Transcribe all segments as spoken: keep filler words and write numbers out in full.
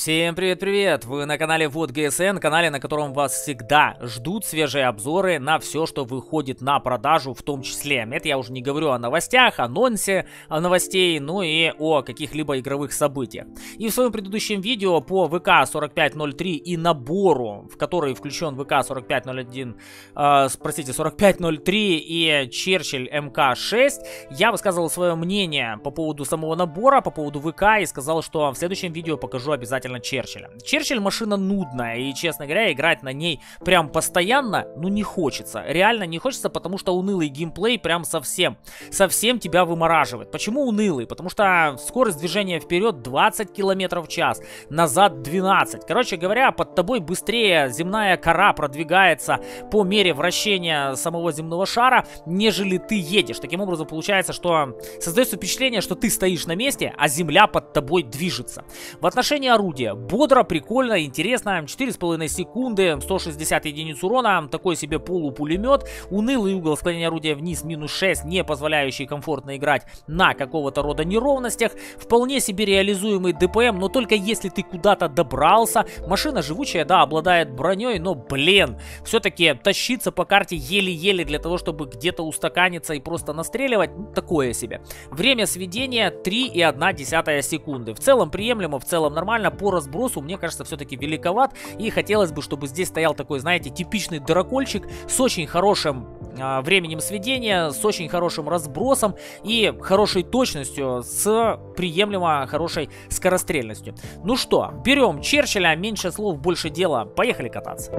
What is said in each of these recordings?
Всем привет-привет! Вы на канале Вот ГСН, канале, на котором вас всегда ждут свежие обзоры на все, что выходит на продажу, в том числе. Это я уже не говорю о новостях, анонсе о новостей, ну и о каких-либо игровых событиях. И в своем предыдущем видео по ВК сорок пять ноль три и набору, в который включен ВК сорок пять ноль один, э, простите, сорок пять ноль три и Черчилль эм ка шесть, я высказывал свое мнение по поводу самого набора, по поводу ВК и сказал, что в следующем видео покажу обязательно Черчилля. Черчилль машина нудная, и, честно говоря, играть на ней прям постоянно, ну, не хочется. Реально не хочется, потому что унылый геймплей прям совсем, совсем тебя вымораживает. Почему унылый? Потому что скорость движения вперед двадцать километров в час, назад двенадцать. Короче говоря, под тобой быстрее земная кора продвигается по мере вращения самого земного шара, нежели ты едешь. Таким образом, получается, что создается впечатление, что ты стоишь на месте, а земля под тобой движется. В отношении орудия бодро, прикольно, интересно. четыре с половиной секунды, сто шестьдесят единиц урона, такой себе полупулемет. Унылый угол склонения орудия вниз минус шесть, не позволяющий комфортно играть на какого-то рода неровностях. Вполне себе реализуемый ДПМ, но только если ты куда-то добрался. Машина живучая, да, обладает броней, но, блин, все-таки тащиться по карте еле-еле для того, чтобы где-то устаканиться и просто настреливать, ну, такое себе. Время сведения три и одна десятая секунды. В целом приемлемо, в целом нормально. По разбросу, мне кажется, все-таки великоват. И хотелось бы, чтобы здесь стоял такой, знаете, типичный дырокольчик с очень хорошим э, временем сведения, с очень хорошим разбросом и хорошей точностью, с приемлемо хорошей скорострельностью. Ну что, берем Черчилля, меньше слов, больше дела. Поехали кататься.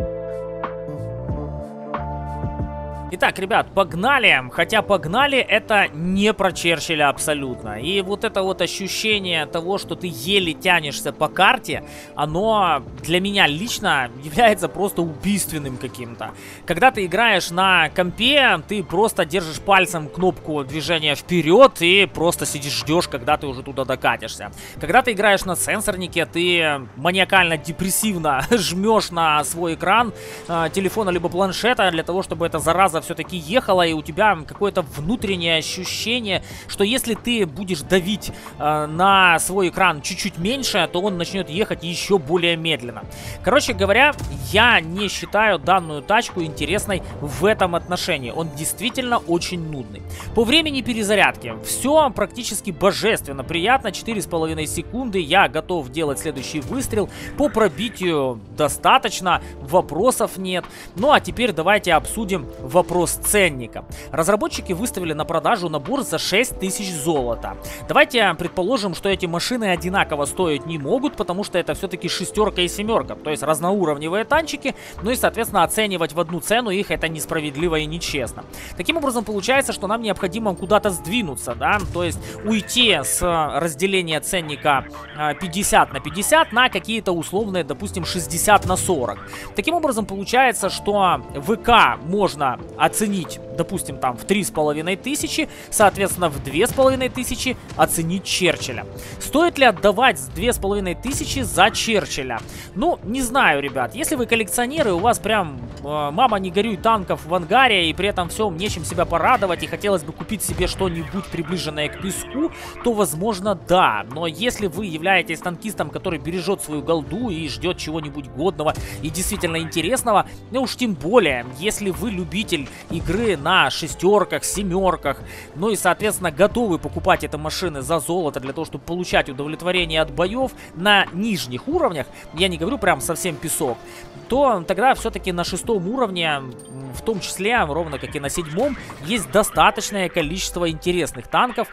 Итак, ребят, погнали, хотя погнали это не про Черчилля абсолютно. И вот это вот ощущение того, что ты еле тянешься по карте, оно для меня лично является просто убийственным каким-то. Когда ты играешь на компе, ты просто держишь пальцем кнопку движения вперед и просто сидишь, ждешь, когда ты уже туда докатишься. Когда ты играешь на сенсорнике, ты маниакально-депрессивно жмешь на свой экран э, телефона либо планшета для того, чтобы эта зараза все-таки ехала, и у тебя какое-то внутреннее ощущение, что если ты будешь давить э, на свой экран чуть-чуть меньше, то он начнет ехать еще более медленно. Короче говоря, я не считаю данную тачку интересной в этом отношении. Он действительно очень нудный. По времени перезарядки все практически божественно приятно. четыре с половиной секунды. Я готов делать следующий выстрел. По пробитию достаточно, вопросов нет. Ну а теперь давайте обсудим вопрос ценника. Разработчики выставили на продажу набор за шесть тысяч золота. Давайте предположим, что эти машины одинаково стоить не могут, потому что это все-таки шестерка и семерка, то есть разноуровневые танчики, ну и, соответственно, оценивать в одну цену их это несправедливо и нечестно. Таким образом, получается, что нам необходимо куда-то сдвинуться, да, то есть уйти с разделения ценника пятьдесят на пятьдесят на какие-то условные, допустим, шестьдесят на сорок. Таким образом, получается, что ВК можно оценить, допустим, там в три с половиной тысячи, соответственно, в две с половиной тысячи оценить Черчилля. Стоит ли отдавать две с половиной тысячи за Черчилля? Ну, не знаю, ребят. Если вы коллекционеры, у вас прям э, мама не горюй танков в ангаре, и при этом всем нечем себя порадовать, и хотелось бы купить себе что-нибудь приближенное к песку, то, возможно, да. Но если вы являетесь танкистом, который бережет свою голду и ждет чего-нибудь годного и действительно интересного, ну уж тем более, если вы любитель игры на шестерках, семерках, ну и, соответственно, готовы покупать эти машины за золото для того, чтобы получать удовлетворение от боев на нижних уровнях, я не говорю прям совсем песок, то тогда все-таки на шестом уровне, в том числе, ровно как и на седьмом, есть достаточное количество интересных танков.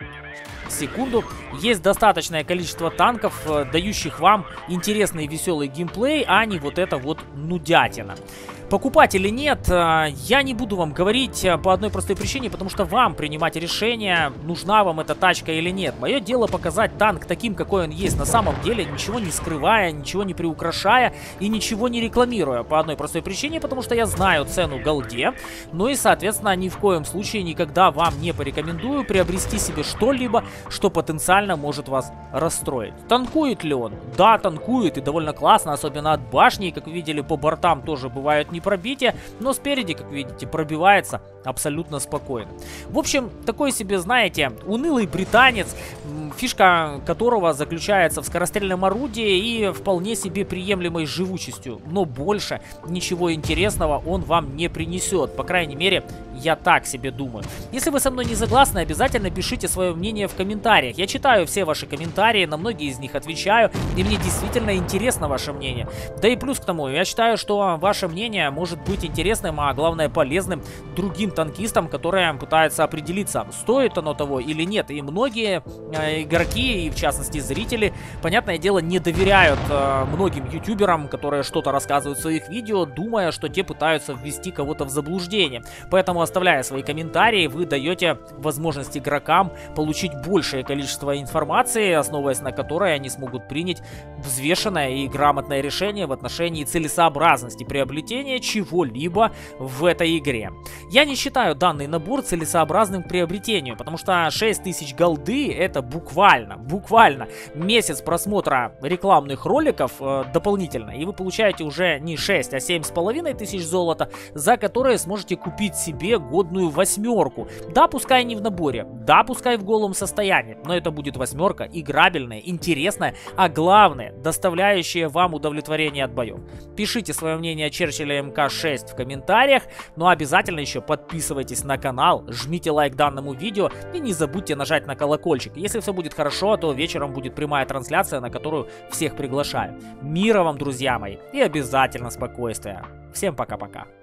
Секунду. Есть достаточное количество танков, дающих вам интересный и веселый геймплей, а не вот это вот нудятина. Покупать или нет, я не буду вам говорить по одной простой причине, потому что вам принимать решение, нужна вам эта тачка или нет. Мое дело показать танк таким, какой он есть на самом деле, ничего не скрывая, ничего не приукрашая и ничего не рекламируя. По одной простой причине, потому что я знаю цену голде, ну и, соответственно, ни в коем случае никогда вам не порекомендую приобрести себе что-либо, что потенциально может вас расстроить. Танкует ли он? Да, танкует и довольно классно, особенно от башни, как вы видели, по бортам тоже бывают не не пробитие, но спереди, как видите, пробивается абсолютно спокойно. В общем, такой себе, знаете, унылый британец, фишка которого заключается в скорострельном орудии и вполне себе приемлемой живучестью, но больше ничего интересного он вам не принесет, по крайней мере, я так себе думаю. Если вы со мной не согласны, обязательно пишите свое мнение в комментариях. Я читаю все ваши комментарии, на многие из них отвечаю, и мне действительно интересно ваше мнение. Да и плюс к тому, я считаю, что ваше мнение может быть интересным, а главное полезным другим танкистам, которые пытаются определиться, стоит оно того или нет. И многие э, игроки, и в частности зрители, понятное дело, не доверяют э, многим ютуберам, которые что-то рассказывают в своих видео, думая, что те пытаются ввести кого-то в заблуждение. Поэтому, оставляя свои комментарии, вы даете возможность игрокам получить большее количество информации, основываясь на которой они смогут принять взвешенное и грамотное решение в отношении целесообразности приобретения чего-либо в этой игре. Я не считаю данный набор целесообразным к приобретению, потому что шесть тысяч голды это буквально, буквально месяц просмотра рекламных роликов э, дополнительно, и вы получаете уже не шесть, а семь с половиной тысяч золота, за которые сможете купить себе годную восьмерку. Да, пускай не в наборе, да, пускай в голом состоянии, но это будет восьмерка играбельная, интересная, а главное, доставляющая вам удовлетворение от боев. Пишите свое мнение о Черчилле эм ка шесть в комментариях, но обязательно еще подписывайтесь на канал, жмите лайк данному видео и не забудьте нажать на колокольчик. Если все будет хорошо, то вечером будет прямая трансляция, на которую всех приглашаю. Мира вам, друзья мои, и обязательно спокойствия. Всем пока-пока.